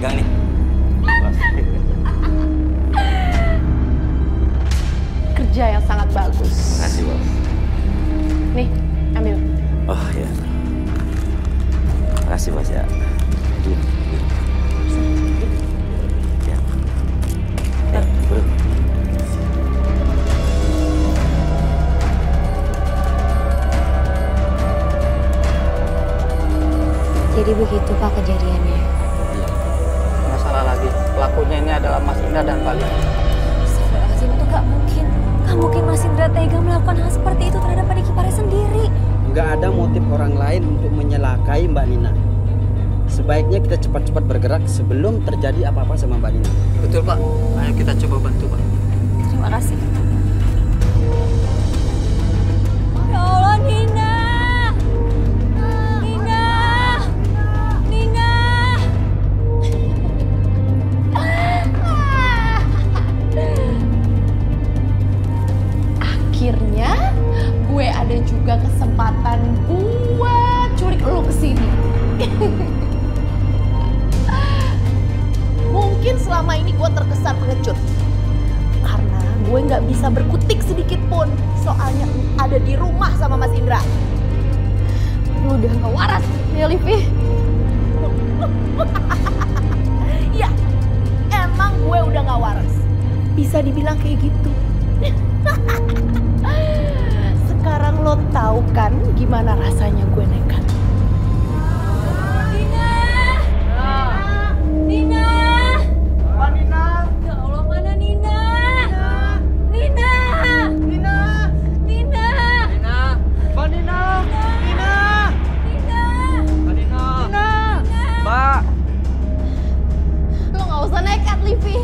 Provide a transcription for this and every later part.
pegang nih. Kerja yang sangat bagus. Makasih, Bos. Nih, ambil. Oh ya. Makasih, Bos ya. Ya. Bro. Jadi begitu Pak kejadiannya. Nggak salah lagi. Pelakunya ini adalah Mas Indra dan Mbak Lina. Astagfirullahaladzim, itu nggak mungkin. Nggak mungkin Mas Indra tega melakukan hal seperti itu terhadap adik iparnya sendiri. Nggak ada motif orang lain untuk menyelakai Mbak Nina. Sebaiknya kita cepat-cepat bergerak sebelum terjadi apa-apa sama Mbak Nina. Betul Pak. Ayo kita coba bantu Pak. Terima kasih. Ya Allah, Nina! Nina! Nina! Akhirnya gue ada juga kesempatan buat culik lo kesini. Mungkin selama ini gue terkesan pengecut. Karena gue nggak bisa berkutik sedikit pun. Soalnya ada di rumah sama Mas Indra. Lu udah gak waras nih, Livi. Ya, emang gue udah gak waras. Bisa dibilang kayak gitu. Sekarang lo tahu kan gimana rasanya gue nekat. Nina! Nina! Mbak Nina! Ya Allah, mana Nina? Nina! Nina! Nina! Nina! Mbak Nina! Nina! Nina! Mbak Nina! Nina! Mbak! Lo gak usah nekat, Livi.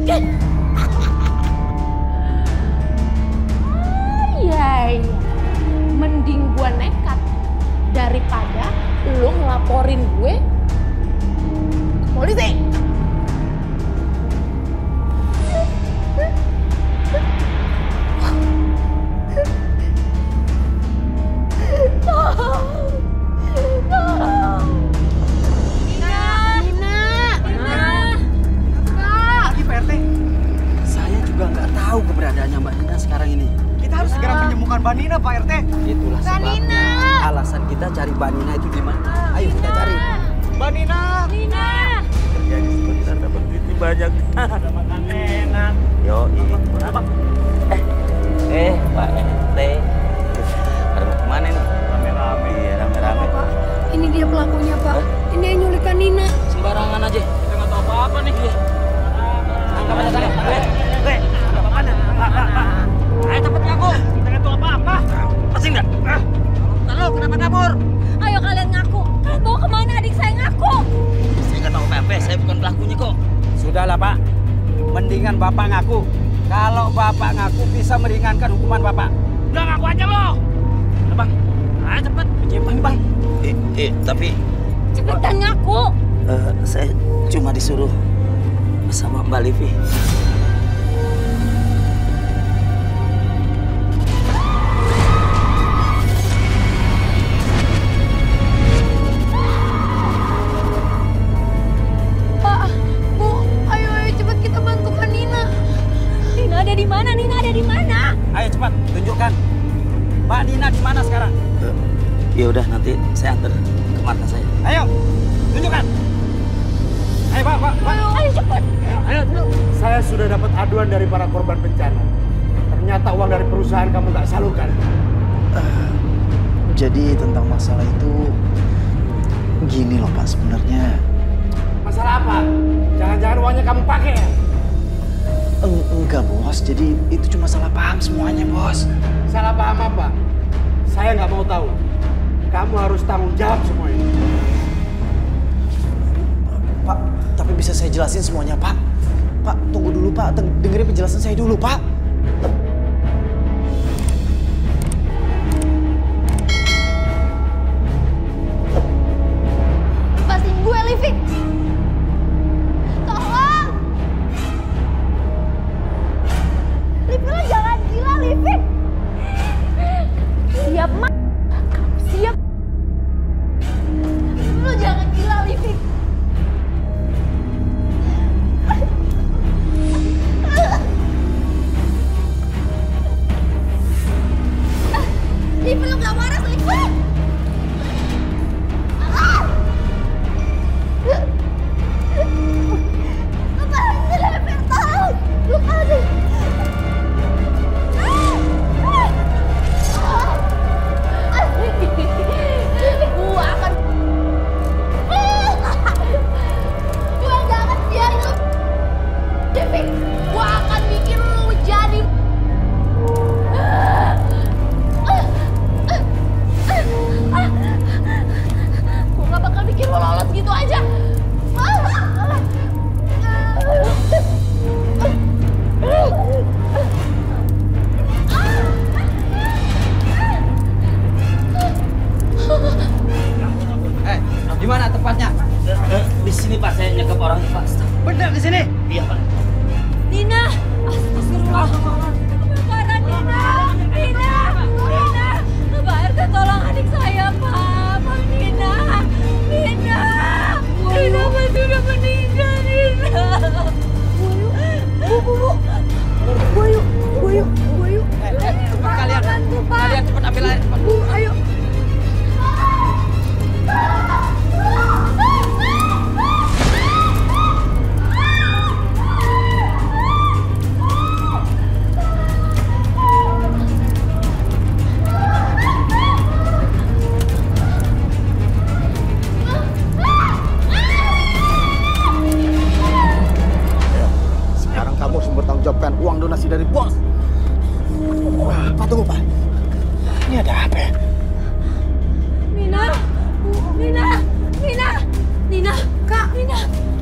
Iya. Mending gue nekat daripada lo ngelaporin gue ke polisi. Lagi Pak RT. Saya juga nggak tahu keberadaannya Mbak Nina sekarang ini. Kita harus segera menemukan Mbak Nina Pak RT. Itulah sebabnya alasan kita cari Mbak Nina itu di mana. Ayo kita cari. Mbak Nina! Nina! Kerjanya sebentar dapat duitnya banyak. Ada makan enak. Yoi. Apa? Pak RT. Ada mau kemana nih? Rame-rame. Iya, rame-rame. Pak, ini dia pelakunya, Pak. Ini yang nyulikan Nina. Sembarangan aja. Kita nggak tahu apa-apa nih. Angkat aja tangan. Ada apa-apa nih? Ayo cepet ngaku. Kita nggak tahu apa-apa. Pasti enggak? Lalu kenapa kabur? Ayo kalian ngaku. Kalian bawa kemana adik saya ngaku? Saya nggak tahu apa-apa. Saya bukan pelakunya kok. Sudahlah Pak. Mendingan Bapak ngaku. Kalau Bapak ngaku bisa meringankan hukuman Bapak. Udah ngaku aja lo. Bang, ayo cepet. Bang. Tapi Cepetan ngaku. saya cuma disuruh sama Mbak Livi. Pak, Bu, ayo cepet kita bantukan Nina. Nina ada di mana? Nina ada di mana? Ayo cepat tunjukkan. Mbak Nina di mana sekarang? Ya udah nanti saya antar ke markas saya. Ayo tunjukkan. Ayo Pak. Ayo cepet. Ayo. Saya sudah dapat aduan dari para korban bencana. Ternyata uang dari perusahaan kamu nggak salurkan. Jadi tentang masalah itu gini loh Pak, sebenarnya Masalah apa? Jangan-jangan uangnya kamu pakai ya? enggak bos, jadi itu cuma salah paham semuanya bos. Salah paham apa? Saya nggak mau tahu. Kamu harus tanggung jawab semua ini. Pak, tapi bisa saya jelasin semuanya Pak. Pak, tunggu dulu Pak, dengerin penjelasan saya dulu Pak. Lepasin gue, Livi. Tolong. Livi, lo jangan gila, Livi. Siap, Ma. Kamu siap. Lo jangan gila, Livi. sini Pak, saya nyekap orang Pak. Benar di sini. Iya Pak. Nina! Astagfirullah. Kebakaran Nina! Nina! Nina! Pak RT tolong adik saya Pak. Pak Nina! Nina! Nina pasti udah meninggal Nina. Bu. Buayu. Kalian cepat ambil air. Bu, ayo. Sekarang kamu harus bertanggung jawabkan uang donasi dari bos. Pak, tunggu Pak. Ini ada apa ya? Nina, Kak, Nina,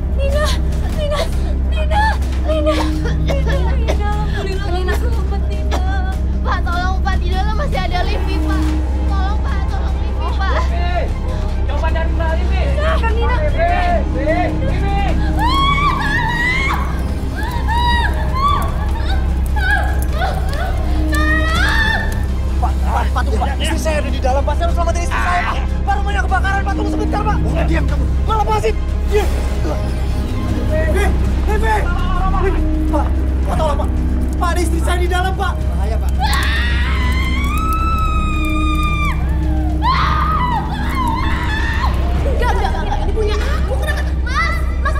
alhamdulillah Nina selamat Nina. Pak, tolong Pak, di dalam masih ada Livi Pak. Tolong Pak, tolong Livi Pak. Coba dari Mbak Livi. Kak Nina. Pak, tunggu Pak. Istri saya ada di dalam Pak. Saya harus selamatin istri saya Pak. Pak, rumahnya kebakaran Pak. Tunggu sebentar Pak. Diam kamu. Malah lepasin. Diam. Livi. Pak, tolong Pak. Pak, ada istri saya di dalam Pak. Bahaya Pak. Enggak, ini punya aku. Kenapa? Mas.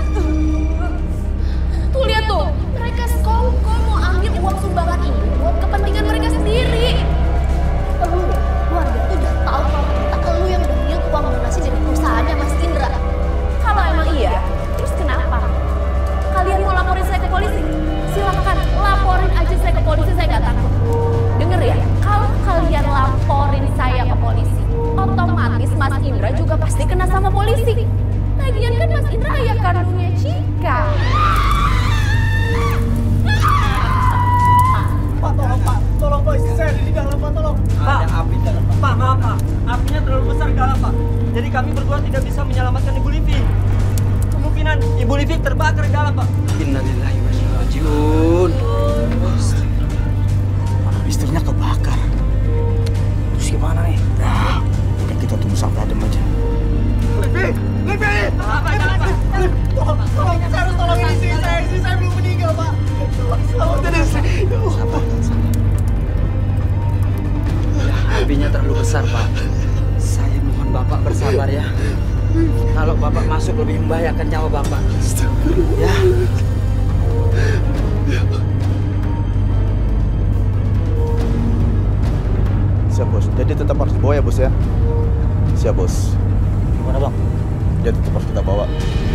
Tuh lihat tuh, mereka kau mau ambil uang sumbangan ini buat kepentingan mereka sendiri. Keluarga tuh udah tahu kalau lu yang udah niat uang donasi dari perusahaannya Mas Indra. Kalau emang iya, terus kenapa? Kalian mau laporin saya ke polisi? Silakan, laporin aja saya ke polisi, saya nggak takut. Dengar ya, kalau kalian laporin saya ke polisi, otomatis Mas Indra juga pasti kena sama polisi. Lagian kan Mas Indra ayah kandungnya Cika. Pak, tolong Pak. Tolong Pak, istri saya ada di dalam Pak. Tolong. Ada api dalam Pak. Pak, maaf Pak. Apinya terlalu besar di dalam Pak. Jadi kami berdua tidak bisa menyelamatkan Ibu Livi. Kemungkinan Ibu Livi terbakar di dalam Pak. Innalillahi wa inna ilaihi rajiun. Istrinya kebakar. Terus gimana nih? Nah, udah kita tunggu sampai adem aja. Livi! Pak, jangan Pak. Tolong, saya harus tolongin istri saya. Istri saya belum meninggal Pak. Tolong selamatin istri. Sabar. Apinya terlalu besar Pak. Saya mohon Bapak bersabar ya. Kalau Bapak masuk lebih membahayakan nyawa Bapak. Ya. Siap bos. Jadi tetap harus dibawa ya bos ya. Siap bos. Gimana Bang? Dia tetap harus kita bawa.